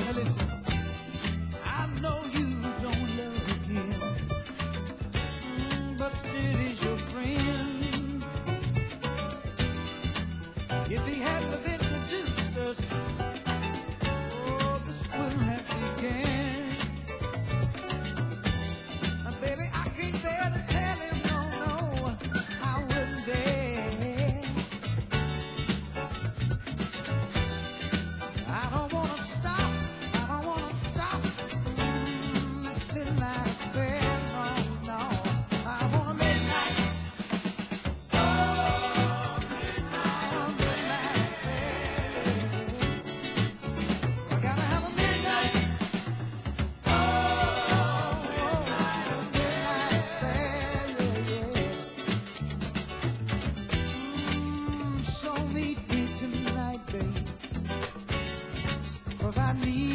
listen, I know you don't love him, but still he's your friend. If he hadn't have introduced us, oh, this wouldn't have began. Baby, I can't bear to tell him, no, no, I wouldn't dare. I don't wanna stop, I don't wanna stop this midnight affair, no, no. I wanna midnight, oh, midnight affair. I gotta have a midnight, oh, midnight affair, yeah, yeah. So meet me tonight, babe, 'cause I need